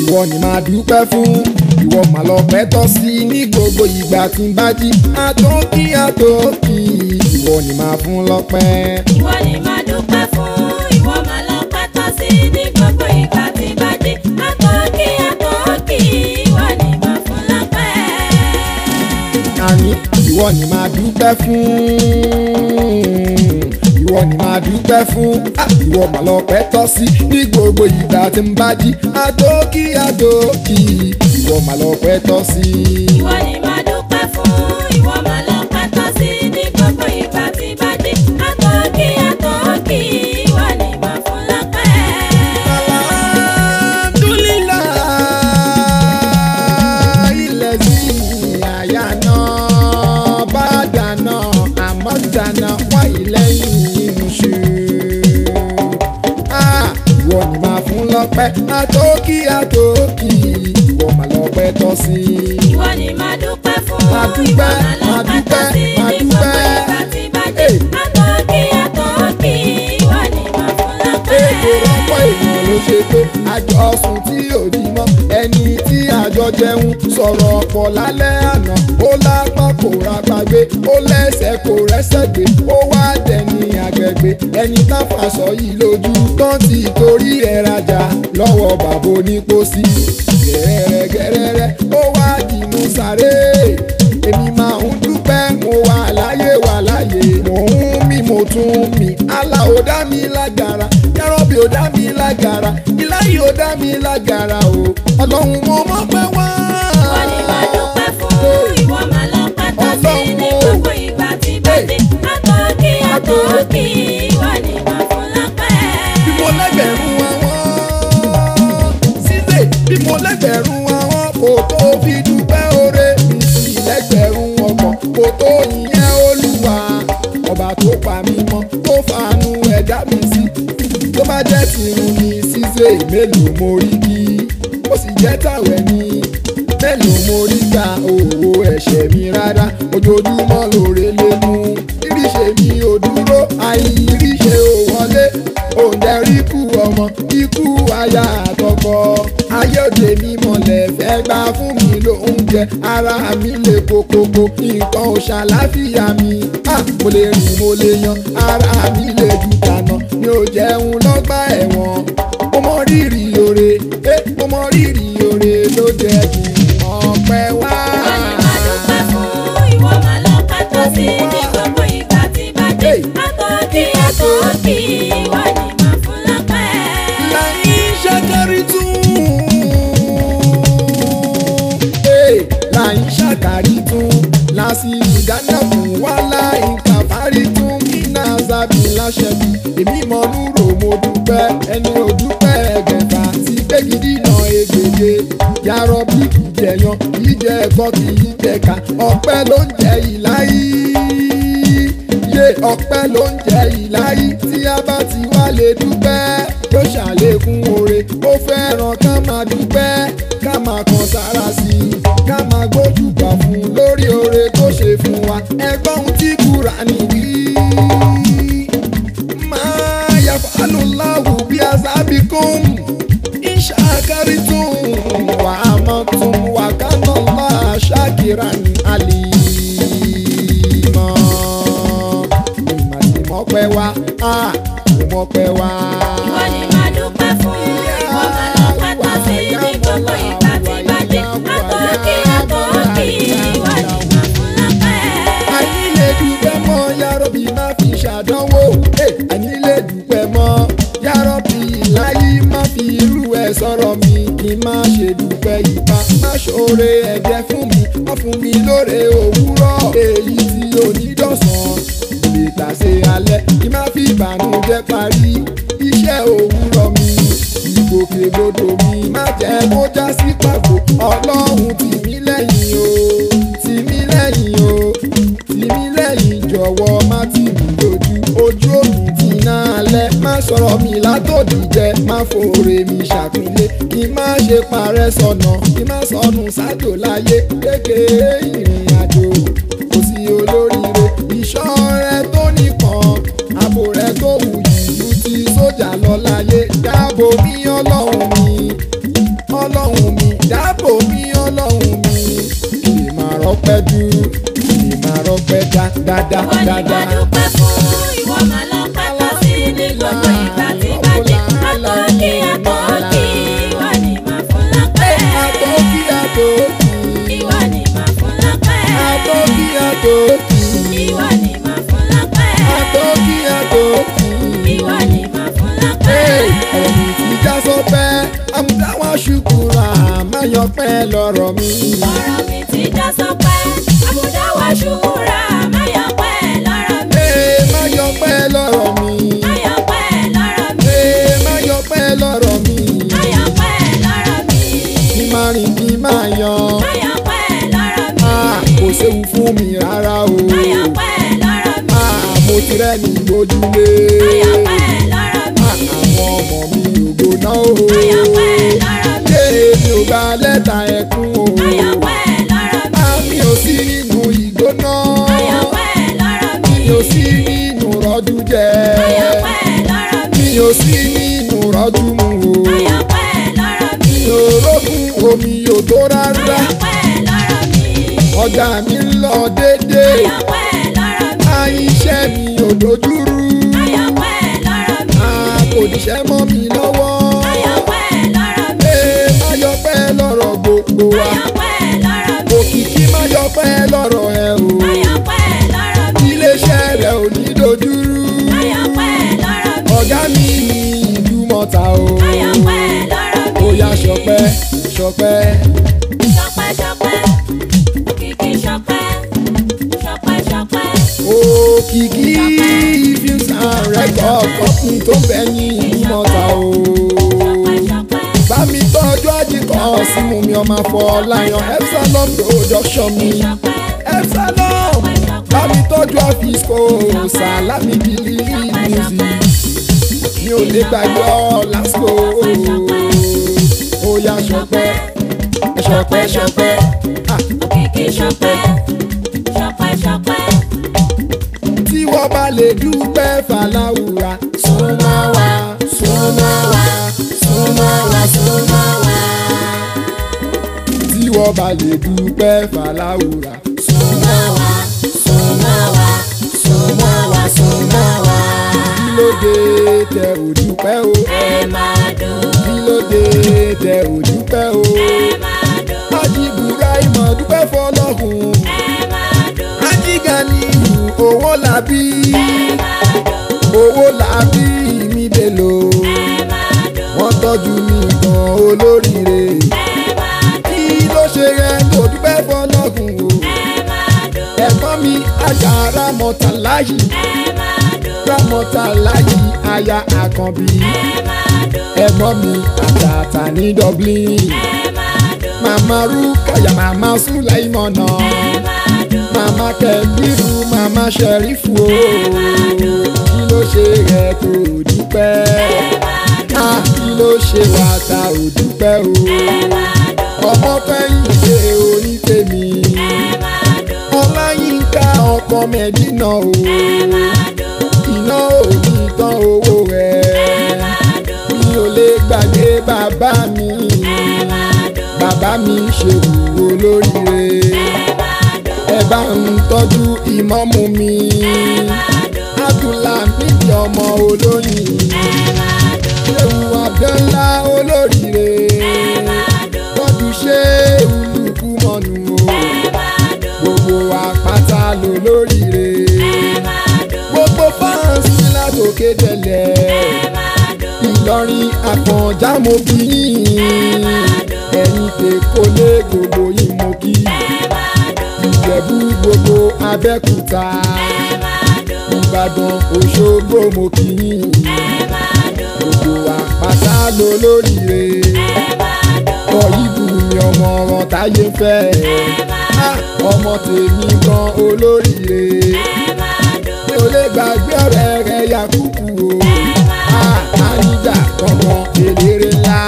ìwọ ni máa dúpẹ́ fún. Ìwọ mà lọ́pẹ́ tọ́ sí ní gbogbo ìgbà tí n bá jí. Àtòkì àtòkì ìwọ ni máa fún lọ́pẹ́. Ìwọ ni máa dúpẹ́ fún. Ìwọ mà lọ́pẹ́ tọ́ sí ní gbogbo ìgbà tí n bá jí. Àtòkì àtòkì ìwọ ni máa fún lọ́pẹ́. Àní ìwọ ni máa dúpẹ́ fún. Ìwọ ni máa dúpẹ́ fún. Ìwọ mà lọ́pẹ́ tọ́ sí ní gbogbo ìgbà tí n bá jí. Àtòkì àtòkì ìwọ mà lọ́pẹ́ tọ́ sí. Ìwọ ni máa dúpẹ́ fún. Ìwọ mà lọ́pẹ́ tọ́ sí ní gbogbo ìgbà tí n bá jí. Àtòkì àtòkì ìwọ ni máa fún lọ́pẹ́. Alhamdulillah ilẹ̀ sí àyànà bá dáná àmọ́ dáná wá ìlẹ́yìn ìmúṣu. Ìwọ ni máa fún lọ́pẹ́. Àtòkì àtòkì ìwọ mà lọ́pẹ́ tọ́ sí. Ìwọ ni máa dúpẹ́ fún. Máa dúpẹ́, Ìwọ mà máa lọ́pẹ́ tọ́ sí dúpẹ́, máa ní gbogbo dúpẹ́. ìgbà tí n bá jí. Àtòkì àtòkì ìwọ ni máa fún lọ́pẹ́. Ètò ọ̀pọ̀ èèyàn ló ṣe pé àjọ sùn tí ò di mọ́. Ẹni tí àjọ jẹun sọ̀rọ̀ ọ̀pọ̀ lálẹ́ àná. Ó lápá kò rápágbé, ó lẹ́sẹ̀ kò rẹ́sẹ̀ gbé. Ó wá dẹni àgbẹ̀gbẹ̀. Ẹni tá fàṣọ yìí lójú tán ti torí ẹ̀ rajà lọ́wọ́ bàbá onípòsí. Gẹ̀rẹ́rẹ́ ó wá dìmú sáré. Èmi máa ń dúpẹ́ mo wà láyé mò ń mí mo tún mí. Allah ò dá mi lágara, Yárọ́bì ò dá mi lágara, Ìláhì ò dá mi lágara o. Ọlọ́run mo mọ̀ pé wá. Ìwọ ni máa dúpẹ́ fún. Ìwọ mà lọ́pẹ́ tọ́ sí ní gbogbo ìgbà tí n bá jí. Àtòkì àtòkì ìwọ ni máa fún lọ́pẹ́. Bí mo lẹ́gbẹ̀rún àwọn sílẹ̀, bí mo lẹ́gbẹ̀rún àwọn kò tó fi dúpẹ́ oore. Mi sì lẹ́gbẹ̀rún ọkọ̀ kò tó ìyẹn Olúwa. Ọba tó pa mí mọ́, tó fàánú ẹ̀dá mi sí. Tó bá jẹ́ tìrun ní ṣíṣe mélòó mo rí kí. Ó sì jẹ́ tàwẹ̀ ní mélòó mo rí gba òwò ẹ̀ṣẹ̀ mi rárá. Ojoojúmọ́ lóore lé mú. Ìríṣe mi ò dúró, àìríṣe ò wọlé. Òǹdẹ rí ikú ọmọ, ikú aya àtọkọ. Ayé òde mi mọ̀lẹ́ fẹ́ gbà fún mi lóúnjẹ. Ara mi le kokoko, nǹkan ò ṣàlàáfíà mi. Mo lè rìn mo lè yan, ara mi le jù tànà. Mi ò jẹun lọ́gbà ẹ̀wọ̀n. Mo mọ rírì oore, mo mọ rírì oore ló jẹ́ kí ọpẹ́ wá. Ìwọ ni máa dúpẹ́ fún. Ìwọ mà lọ́pẹ́ tọ́ sí ní gbogbo ìgbà tí n bá jí. Àtòkì àtòkì ìwọ ni máa fún lọ́pẹ́. Láyín ṣàkárí tún. Láyín ṣàkárí tún. Lásìkò ìdáná fún wa láyín kàfárí tún. Iná sábì láṣẹ bí. Èmi mọ núrò mo dúpẹ́. Ẹni ò dúpẹ́ ẹgbẹ̀fà. Sí pé gidi náà egbèje. Yárọ́bì kì í jẹyan, kì í jẹ ẹ̀kọ́, kì í jẹ̀ka. Ọpẹ́ ló ń jẹ Ìláhì. Ọpẹ́ ló ń jẹ Ìláhì. Tí a bá ti wá lè dúpẹ́, yóò ṣàlékún oore. Ó fẹ́ràn ká máa dúpẹ́, ká máa kan sára sí i, ká máa gbójú gbà fún lórí oore tó ṣe fún wa. Ẹgbọ́n ohun tí Kùránì wí. Máa yaf'alu Allahu bí azabikum in shakartum wa amantum wa kana Allahu shakiran alima. Mọ̀pẹ́ wá, mọ̀pẹ́ wá. Ìwọ ni máa dúpẹ́ fún. Ìwọ mà lọ́pẹ́ tọ́ sí ní gbogbo ìgbà tí n bá jí. Àtòkì àtòkì ìwọ ni máa fún lọ́pẹ́. Àní lè dúpẹ́ mọ́ Yárọ́bì má fi ṣàdánwò. Àní lè dúpẹ́ mọ́ Yárọ́bì Ìláhì má fi irú ẹ̀ sọ̀rọ̀ mi. Kí n má ṣe dúpẹ́ ìbá, má ṣoore ẹ̀jẹ̀ fún mi. Má fún mi lóore òwúrọ̀, èyí tí ò ní dọ̀sán. Ìgbà ṣe alẹ́ kí má fi ìbànújẹ́ parí iṣẹ́ òwúrọ̀ mi. Ìgbòkègbodò mi má jẹ́ kó já sí pàbó. Ọlọ́run tì mí lẹ́yìn o, tì mí lẹ́yìn o, tì mí lẹ́yìn jọ̀wọ́ má tì mí lójú. Ojú òkú ti náà alẹ́ má sọ̀rọ̀ mi látòdì jẹ́. Má fòrè mi ṣàpínlé kí má ṣe parẹ́ sọnà, kí má sọnù sájò láyé. Kékeré ìrìn àjò kò sí olóríire. Ìṣọ́ rẹ tó nìkan, ààbò rẹ tó wù yìí ju ti sójà lọ láyé. Dáàbò mi Ọlọ́run mi, Ọlọ́run dù lè máa rọpẹ́ dáadáa. Ìwọ ni màá dúpẹ́ fún, ìwọ máa lọ́pẹ́ tó sí ní gbogbo ìgbà tí bá jẹ́. Àtọ́kì àtọ́kì, ìwọ ni màá fún lọ́pẹ́. Àtọ́kì àtọ́kì, Ìwọ ni màá fún lọ́pẹ́. àtọ́kì àtọ́kì, Ìwọ ni màá fún lọ́pẹ́. àtọ́kì àtọ́kì. Ìwọ ni màá fún lọ́pẹ́. Ẹ̀mí ti já sọpẹ́, àmúdáwá ṣùkúrà, máa yọpẹ́ lọ́rọ̀ mi. Ọ̀rọ̀ mi ti já sọpẹ́, àmúdáwá ṣúra, má yọpẹ́ lọ́rọ̀ mi. Máa yọpẹ́ lọ́rọ̀ mi. Má yọpẹ́ lọ́rọ̀ mi. Máa yọpẹ́ lọ́rọ̀ mi. Má yọpẹ́ lọ́rọ̀ mi. Kí máa rìn kí máa yan. Má yọpẹ́ lọ́rọ̀ mi. Kò séwu fún mi rárá o. Má yọpẹ́ lọ́rọ̀ mi. Mo ti rẹ́ni gbójúlé. Má yọpẹ́ lọ́rọ̀ mi. Àwọn ọmọ mi ò gbóná o. Má yọpẹ́ lọ́rọ̀ mi. Mi ò gba lẹ́tà ẹkún o. Má yọpẹ́ lọ́rọ̀ mi. Mi ò sí nínú ìgbóná. Má yọpẹ́ lọ́rọ̀ mi. Mi ò sí nínú rọ́jú jẹ. Má yọpẹ́ lọ́rọ̀ mi. Mi ò sí nínú rọ́jú mu o. Má yọpẹ́ lọ́rọ̀ mi. Mi ò rógùn omi ò tó Má rárá. yọpẹ́ lọ́rọ̀ mi. Ọjà mi ń lọ dédé. Má yọpẹ́ lọ́rọ̀ mi. Iṣẹ́ mi ò dojúrú. Má yọpẹ́ lọ́rọ̀ mi. Kò díṣẹ́ mọ́ mi lọ́wọ́. Má yọpẹ́ lọ́rọ̀ mi. Má yọpẹ́ lọ́rọ̀ gbogbo Má wa. yọpẹ́ lọ́rọ̀ mi. Òkìkí má yọpẹ́ lọ́rọ̀ ẹ o. Má yọpẹ́ lọ́rọ̀ mi. Iléeṣẹ́ rẹ̀ ò ní dojúrú. Má yọpẹ́ lọ́rọ̀ mi. Ọ̀gá mi ní ìlú mọ́ta o. Má yọpẹ́ lọ́rọ̀ mi. Ó yá ṣọpẹ́ ṣọpẹ́. Ṣọpẹ́ ṣọpẹ́, Òkìkí ṣọpẹ́, ṣọpẹ́ ṣọpẹ́. Òkìkí films and record company tó bẹ ní ìlú mọ́ta o. Ṣọpẹ́ ṣọpẹ́, Bá mi tọ́jú àjíkọ́ símú mi ọmọ afọ Lion Epsilon production mi. ṣọpẹ́, Epsilon bá mi tọ́jú àfisco Salami Bili music. Mi ò lè gbàgbé ọ lásìkò. Ó yá ṣọpẹ́ ṣọpẹ́ ṣọpẹ́. Òkìkí ṣọpẹ́, ṣọpẹ́ ṣọpẹ́. Tí wọ́n bá lè dúpẹ́ fàlàwùrà. Súnmọ́ wa súnmọ́ wa súnmọ́ wa súnmọ́ wa. Tí wọ́n bá lè dúpẹ́ fàlàwùrà. Súnmọ́ wa, súnmọ́ wa, súnmọ́ wa, súnmọ́ wa. Kí ló dé tẹ ò dúpẹ́ o? Ẹ máa dùn, Kí ló dé tẹ ò dúpẹ́ o? ẹ máa dùn, Ajíbúra ìmọ̀ dúpẹ́ fọlọ́hun. ẹ máa dùn, Ajígani owó làbí. ẹ máa dùn, Owó làbí mi bèlò. ẹ máa dùn, Wọ́n tọ́jú mi gan olóríire. ẹ máa dùn, Kí ló ṣe yẹ kó dúpẹ́ fọlọ́hun o? ẹ máa dùn, Ẹ̀gbọ́n mi àjà Rámọ́tàláyì. ẹ máa dùn, Rámọ́tàláyì aya Àkànbí. ẹ máa dùn, Ẹ̀gbọ́n mi àtàtà ní Dublin. ẹ máa dùn, Màmá Rúkàyà màmá Sùláìmọ̀nà. ẹ máa dùn, Màmá Kẹ̀bírù màmá Ṣẹ̀rífù o. Kí ló ṣe yẹ kó dúpẹ́? Kí ló ṣe wá ta ò dúpẹ́ o? Ọmọ fẹ́yìn ṣe onítèmi. Ọláyínká ọkọ Mẹ́dínà o. Iná ò ní tán owó rẹ̀. Mi ò lè gbàgbé bàbá mi. Bàbá mi ṣe wúwo lóríire. Ẹ bá ń tọ́jú ìmọ̀mù mi. Abdulhamid ọmọ olóyin. Ṣéwù Abdọ́lá olóríire. Tọ́jú ṣé olùkúmọ̀nù o. Gbogbo àpáta ló lóríire. Gbogbo fáǹsì látòkè tẹ̀lẹ̀. Ìlọrin Àfọ̀njá mo kí yín. Ẹ̀yin tèkó lé gbogbo yín mo kí. Ìjẹ̀bú gbogbo Abẹ́òkúta. Ìbàdàn Òṣogbo mo kí yín. Gbogbo àpáta ló lóríire. Kọ̀yìbù ni ọmọ wọn táyé fẹ́. Ọmọ tèmi gan olóríire. Mi ò lè gbàgbé ọ̀rẹ́ rẹ̀ Yakubu o. Máníjà ọmọ eléré ńlá.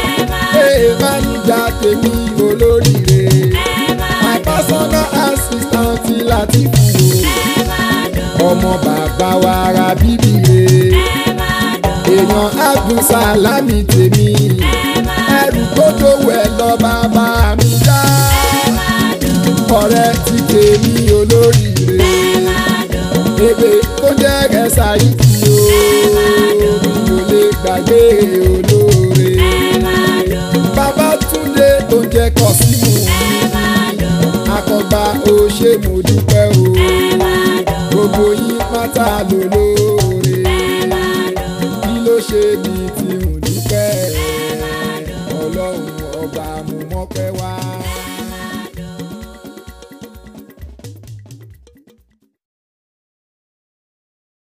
Máníjà tèmi olóríire. My personal assistant Latifu o. Ọmọ bàbá wa ra bíbí re. Èèyàn Abdulsalami tèmi. Ẹrù tó dòwò ẹ̀ lọ bàbá mi já. Ọ̀rẹ́ ti gbàgbé olóore. Babátúndé tó ń jẹ́ Kọ́símù. Akọgbà ó ṣe mo dúpẹ́ o. Gbogbo yín pátá lólóore.